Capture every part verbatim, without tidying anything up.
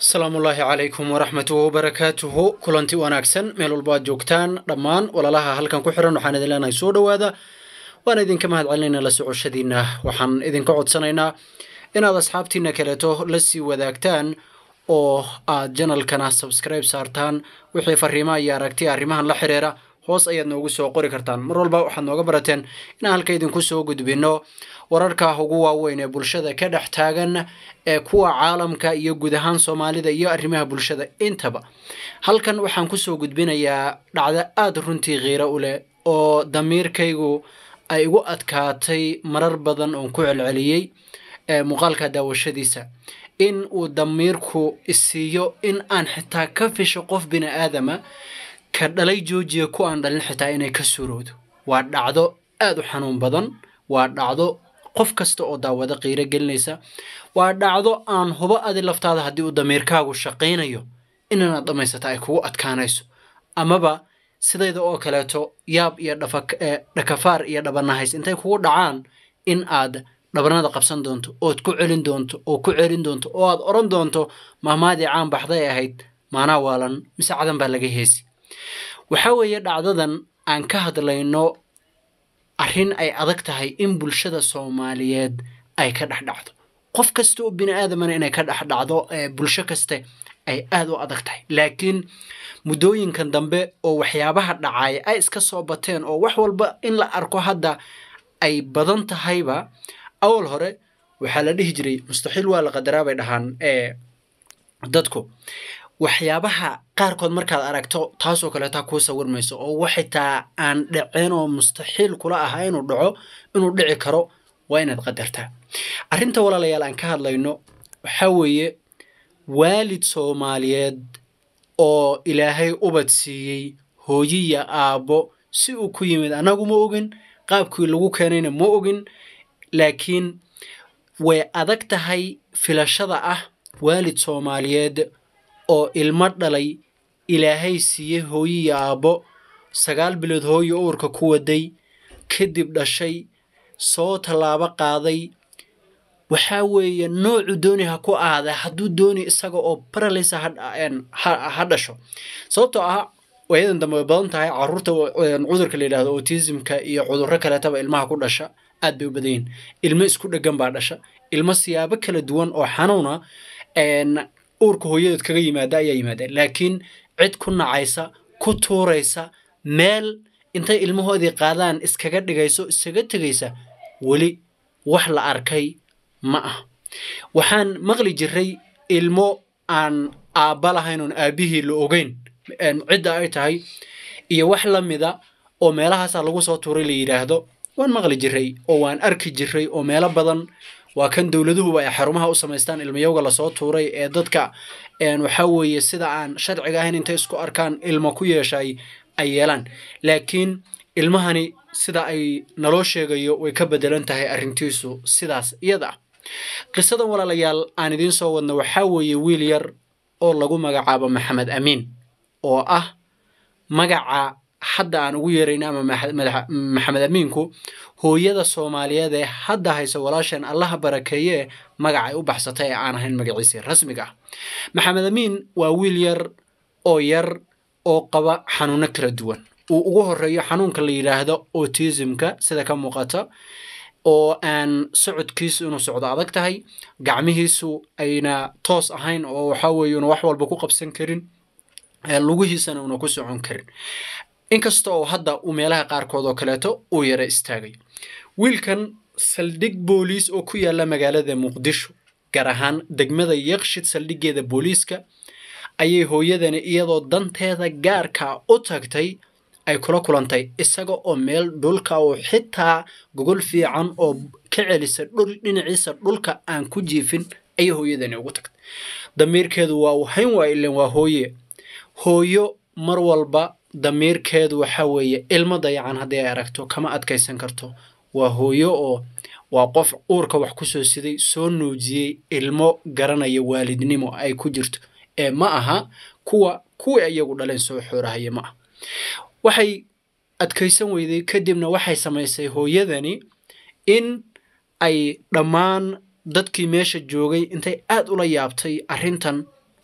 السلام الله عليكم ورحمة وبركاته كلنتي وناكسن ميل والباد جوكتان دمان ولا لها هل كان كحرن وحان إذن لنا يسود وهذا وانا إذن كما هاد علينا لسعو شدينا وحان إذن كعود سنينا إن هذا أصحابتنا كالتو لسي وذاكتان oo aad channel-kana subscribe saartaan wixii fariimaha iyo aragtiya arrimahan la xiriira hoos ayaad noogu soo qori kartaan mar walba waxaad nooga barateen in halka idinku soo gudbino wararka ugu waaweyn ee bulshada ka dhex taagan ee kuwa caalamka iyo guud ahaan Soomaalida iyo arrimaha bulshada intaba halkan waxaan ku soo gudbinayaa dhacdo aad runtii qiiro u leh oo damiirkaygu ay igu adkaatay marar badan oo ku celceliyay ee muuqaalka daawashadiisa in uu damiirku isiyo in aan xitaa ka fisho qof bini aadama ka dhalay joojiye ku aan dhalin xitaa inay ka suroodo waa dhacdo aad u xanuun badan waa dhacdo qof kasta oo daawada qiiro gelinaysa waa dhacdo aan hubo adi laftaada haddii uu damiirkaagu shaqaynayo inaad dhamaysata ay kugu adkaanayso amaba sidayda oo kaleeto yaab iyo dhakafaar iyo dhabanahays intay kugu dhacaan in aad dhabarnada qabsan doonto oo ku celin doonto oo ku celin doonto oo aad oran doonto maamaadii caan baxday ahayd maana waalan mise cadan baa laga heesi waxa weeye dhacdadan aan ka hadlayno arrin ay adag tahay in bulshada Soomaaliyeed ay ka dhaxdhacdo qof kasta oo bini aadamana inay ka dhaxdhacdo bulsho kaste ay aad u adag tahay laakiin mudooyinkan dambe oo waxyaabaha dhacay ay iska soo bateen oo wax walba in la arko hadda ay badan tahayba أول هره وحلا دهجري مستحيل ولا قدرابة دهان إيه dadku waxyaabaha qaar kood markaad aragto taasoo kale taa ku sawir mayso oo waxitaa aan dhicin oo mustaxiil kula ahaa inuu dhaco inuu dhici karo waa inaad qadartaa arrinta walaalayaal aan ka hadlayno waxa weeye waalid Soomaaliyeed oo Ilaahay ubad siiyay hooyiya aabo si uu ku yimid anagu ma ogin qaabkii lagu keenayna ma ogin laakiin way adag tahay filashada ah waalid Soomaaliyeed oo ilmo dhalay Ilaahay siiyay hooyiya aabo sagaal bilood hooyo uurka ku waday kadib dhashay soo talaabo qaaday waxa weeye nooc dooniha ku aada haduu dooni isaga oo paralysis ha dhasho sababtoo ah wayadan dambe badan tahay carruurta cudurka la yiraahdo autism-ka iyo cudurro kale taba ilmaha ku dhasha aad bay u badeen ilmo isku dhagan baa dhasha ilmo siyaabo kala duwan oo xanuuna een uurka hooyadeed kaga yimaada ayaa yimaada laakiin cid ku nacaysa ku tuuraysa meel intay ilmahoodii qaadaan iskaga dhigayso iskaga tagaysa wali wax la arkay ma ah waxaan maqli jiray ilmo aan aaba lahayn oo aabihii la ogeyn cid ay tahay iyo wax la mida oo meelahaas lagu soo tuuray la yiraahdo waan maqli jiray oo waan arki jiray oo meelo badan waa kan dawladuhu ay xarumaha u sameystaan ilmayowga la soo tuuray ee dadka een waxa weeye sida aan sharciga ahayn inta isku arkaan ilmo ku yeeshay ay yeelan laakiin ilmahani sida ay naloo sheegayo way ka bedelan tahay arrintiisu sidaas iyada qisadan walaalayaal aan idin soo wadno waxa weeye wiil yar oo lagu magacaabo Maxamed Amiin oo ah magaca hadda aan ugu yeerayna ama Maxamed Amiinku hooyada Soomaaliyeed ee hadda hayso walaashan Allah barakeeye magac ay u baxsatay aan ahayn magaciisa rasmiga ah Maxamed Amiin waa wiil yar oo yar oo qaba xanuuno kala duwan uu ugu horeeyo xanuunka la yiraahdo autism-ka sida ka muuqata oo aan socodkiisu inuu socdo adag tahay gacmihiisu ayna toos ahayn oo waxa weeye wax walba ku qabsan karin lugihiisana uu ku socon karin inkastoo hadda uu meelaha qaar kood oo kaleeto uu yara istaagay wiilkan saldhig booliis oo ku yaala magaalada Muqdisho gaar ahaan degmada Yaqshid saldhigeeda booliiska ayay hooyadani iyadoo danteeda gaarka u tagtay ay kula kulantay isaga oo meel dhulka oo xitaa gogol fiican oo ka celisa dhul dhinaciisa dhulka aan ku jiifin ay hooyadani ugu tagtay damiirkeedu waa hayn waa ileen waa hooye hooyo mar walba damiirkeedu waxa weeye ilmo dayacan hadii ay aragto kama adkaysan karto waa hooyo oo waa qof uurka wax ku soo siday soo nuujiyay ilmo garanaya waalidnimo ay ku jirto ee ma aha kuwa kuwa iyagu dhaleen soo xoorahaya ma waxay adkaysan weyday kadibna waxay samaysay hooyadani in ay dhamaan dadkii meesha joogay intay aad ula yaabtay arrintan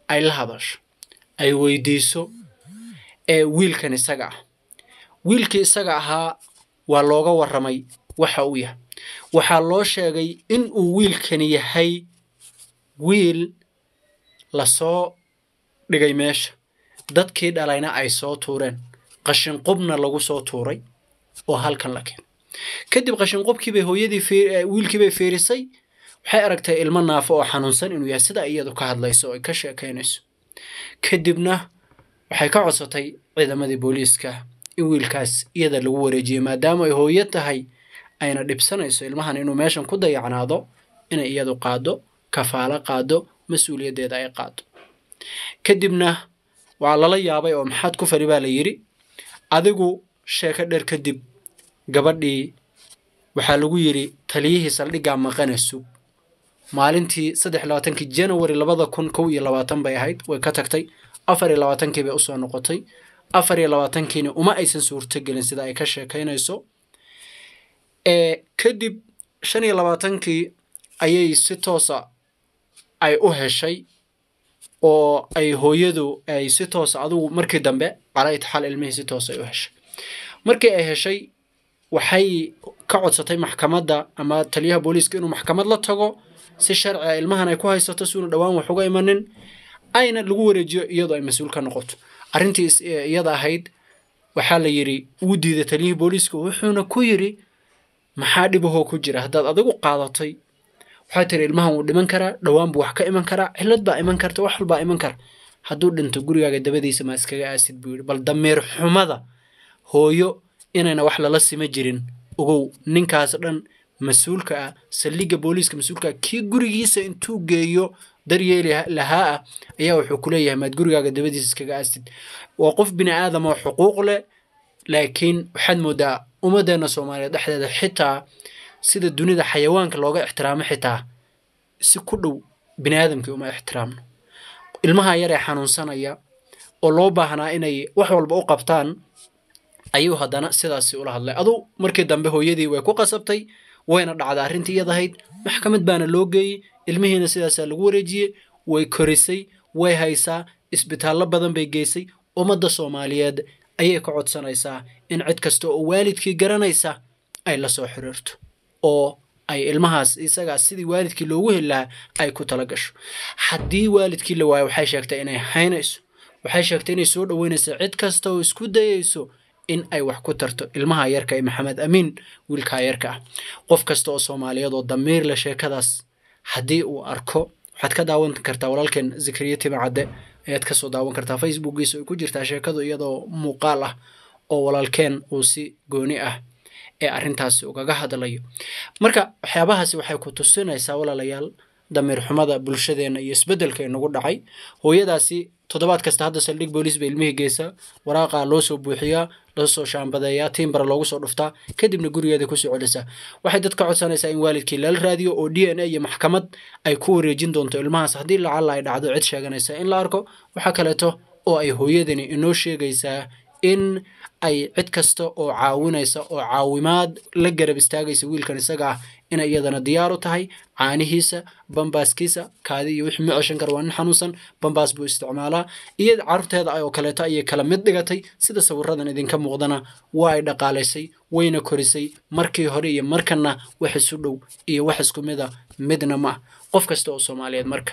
ay la hadasho ay weydiiso ee wiilkan isaga ah wiilkii isaga ahaa waa looga warramay waxa uu yahay waxaa loo sheegay in uu wiilkan yahay wiil la soo dhigay meesha dadkii dhalayna ay soo tuureen qashin qubna lagu soo tuuray oo halkan la keenay kadib qashin qubkii bay hooyadii wiilkii bay fiirisay waxay aragtay ilmo naafo oo xanuunsan inuu yahay sida iyadu ka hadlayso oo ay ka sheekaynayso kadibna waxay ka codsatay ciidamadii booliiska in wiilkaas iyada lagu wareejiyo maadaama ay hooyo tahay ayna dhibsanayso ilmahan inuu meeshan ku dayacnaado inay iyadu qaado kafaalo qaado mas-uuliyaddeeda ay qaado kadibna waa lala yaabay oo maxaad ku fari baa la yidhi adigu sheeko dheer kadib gabadhii waxaa lagu yidhi taliyihii saldhiggaa maqana sug maalintii saddex iyo labaatankii January labada kun kow iyo labaatan bay ahayd way ka tagtay afar iyo labaatankii bay u soo noqotay afar iyo labaatankiina uma aysan suurtagelin sida ay ka sheekaynayso ee kadib shan iyo labaatankii ayay si toosa ay u heshay oo ay hooyadu ay si toos adigu markii dambe calayd xal ilmihii si toos ay u heshay markii ay heshay waxay ka codsatay maxkamadda ama taliyaha booliiska inuu maxkamad la tago si sharci ah ilmahan ay ku haysato si uu dhawaan wax uga imanin ayna lagu wareejiyo iyadoo ay mas'uul ka noqoto arrintii iyada ahayd waxaa la yiri uu diiday taliyihii booliiska wuxuuna ku yiri maxaa dhibahoo ku jira haddaad adigu qaadatay waxaa tiri ilmahan uu dhiman karaa dhawaan buu wax ka iman karaa cillad baa iman karta wax walbaa iman kara hadduu dhinto gurigaaga dabadiisa ma iskaga aasid buu yidhi bal dameer xumada hooyo inayna wax lala sima jirin ogow ninkaas dhan mas-uulka ah saldhigga booliiska mas-uulka kii gurigiisa intuu geeyo daryeeli lahaa ah ayaa wuxuu ku leeyahay maad gurigaaga dabadiisa iskaga aasid waa qof bini aadam oo xuquuq leh laakiin waxaad moodaa ummaddeena soomaaliyeed dhexdeeda xitaa sida dunida xayawaanka looga ixtiraamo xitaa si ku dhow bini aadamkii uma ixtiraamno ilmaha yar ee xanuunsanaya oo loo baahnaa inay wax walba u qabtaan ayuu haddana sidaasi ula hadlay adu markii dambe hooyadii way ku qasabtay wayna dhacday arrintii iyadahayd maxkamad baana loo geeyey ilmihiina sidaasaa lagu wareejiyey way korisay way haysaa isbitaallo badan bay geysay ummadda soomaaliyeed ayay ka codsanaysaa in cid kasta oo waalidkii garanaysa ay la soo xiriirto oo ay ilmahaas isagaa sidii waalidkii loogu heli lahaa ay ku tala gasho haddii waalidkii la waayo waxay sheegtay inay haynayso waxay sheegtay inay soo dhoweynayso cid kasta oo isku dayayso in ay wax ku tarto ilmaha yarka ee maxamed amiin wiilka yarka ah qof kasta oo Soomaaliyeed oo damiir la sheekadaas haddii uu arko waxaad ka daawan kartaa walaalkeen Zakariya Timcade ayaad ka soo daawan kartaa Facebookiisa oo ku jirta sheekadu iyadoo muuqaal ah oo walaalkeen uu si gooni ah ee arrintaasi ugaga hadlayo marka waxyaabahaasi waxay ku tusinaysaa walaalayaal damiir xumada bulshadeena iyo isbedelka inagu dhacay hooyadaasi toddobaad kasta hadda saldhig booliis bay ilmihii geesa waraaqa loo soo buuxiyaa loo soo shaambadeeyaa timbara loogu soo dhuftaa kadibna gurigeeda ku soo celisaa waxay dadka codsanaysaa in waalidkii lala raadiyo oo D N A iyo maxkamad ay ku wareejin doonto ilmahaas haddii lacala ay dhacdo cid sheeganaysa in la arko waxaa kaleeto oo ay hooyadani inoo sheegaysaa in ay cid kasta oo caawinaysa oo caawimaad la garab istaagaysa wiilkan isaga ah in iyadana diyaar u tahay caanihiisa bambaaskiisa kaadi iyo wixii macashan kar waa nin xanuunsan bambaas buu isticmaalaa iyo carruurteeda ay oo kaleeto ay kala mid dhigatay sida sawiradan idinka muuqdana waa ay dhaqaalaysay wayna korisay markii hore iyo markana wax isu dhow iyo wax isku mid ah midna ma qof kasta oo Soomaaliyeed marka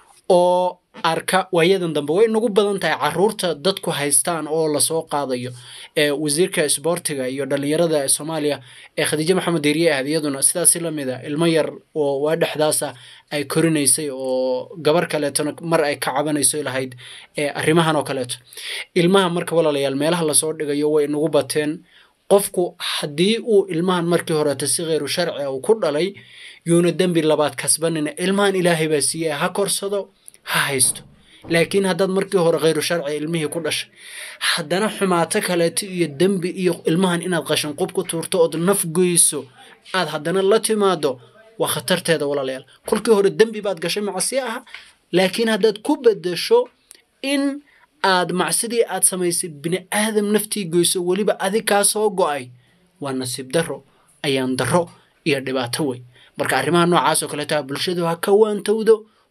oo arka waayadan dambe way nagu badan tahay carruurta dadku haystaan oo la soo qaadayo ee wasiirka isboortiga iyo dhalinyarada Soomaaliya ee Khadija Maxamed Diiriye ah iyaduna sidaas la mid ah ilmo yar oo waa dhaxdaasa ay korinaysay oo gabar kale tan mar ay ka cabanayso lahayd ee arrimahan oo kale ilmaha marka walaalayaal meelaha la soo dhigayo way nagu bateen qofku hadii uu ilmahan markii hore tasiiru sharci oo ku dhalay yuuna dambi labaad kasbanina ilmahan Ilaahay baa siiyay ha korsado ha haysto laakiin haddaad markii hore غير sharci ilmihii ku dhashay haddana xumaato kale iyo dambi iyo ilmahan inaad qashan qob ku tuurto oo naf goyso aad haddana la timaado waa khatarteeda walaalayaal kulkii hore dambi baad gashay macsiyo ah laakiin haddaad ku bedesho in aad macsidii aad samaysay bini aadam naftii goyso waliba adig ka soo go'ay waa nasiib daro ayaan daro iyo dhibaato way marka arrimaha noocaas oo kale taa bulshadu ha ka waantowdo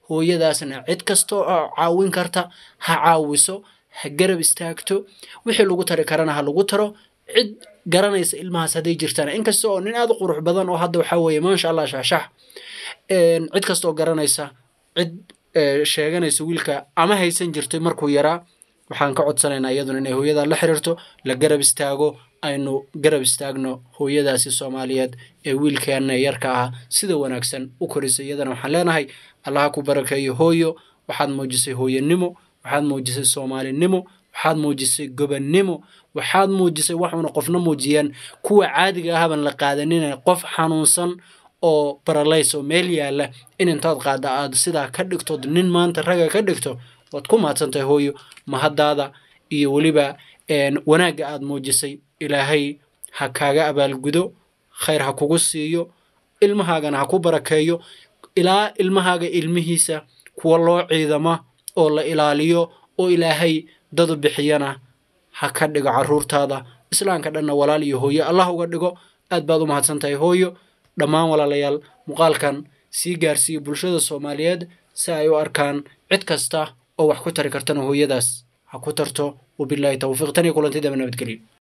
hooyadaasna cid kastoo caawin karta ha caawiso ha garab istaagto wixii lagu tari karana ha lagu taro cid garanaysa ilmahaas hadday jirtaan inkasta oo nin aad u qurux badan oo hadda waxaa weeye maasha allah shaashax cid kastoo garanaysa cid sheeganaysa wiilka ama haysan jirtay markuu yaraa waxaan ka codsanaynaa iyaduna inay hooyada la xiriirto la garab istaago aynu garab istaagno hooyadaasi Soomaaliyeed ee wiilkeena yarka ah sida wanaagsan u korisay iyadana waxaan leenahay Allah ku barakeeyo hooyo waxaad muujisay hooyanimo waxaad muujisay Soomaalinimo waxaad muujisay gobannimo waxaad muujisay waxuna qofna muujiyaan kuwa caadiga ah ban la qaadanin qof xanuunsan oo paralysis oo meel yaala in intaad qaada aad sida ka dhigto nin maanta raga ka dhigto wad ku maadsantay hooyo mahadaada iyo waliba een wanaaga aad muujisay ilaahay ha kaaga abaalgudo khayr ha kugu siiyo ilmahaagana ha ku barakeeyo ilaa ilmahaaga ilmihiisa kuwa loo ciidama oo la ilaaliyo oo ilaahay dad bixiyana ha ka dhigo caruurtaada islaanka dhanna walaal iyo hooyo Allah uga dhigo aad baad u mahadsantahay hooyo dhammaan walaalayaal muuqaalkan sii gaarsiiyo bulshada Soomaaliyeed si ay u arkaan cid kasta oo wax ku tari kartana hooyadaas ha ku tarto wabillahi tawfiiq tan iyo kulantida nabadgelyo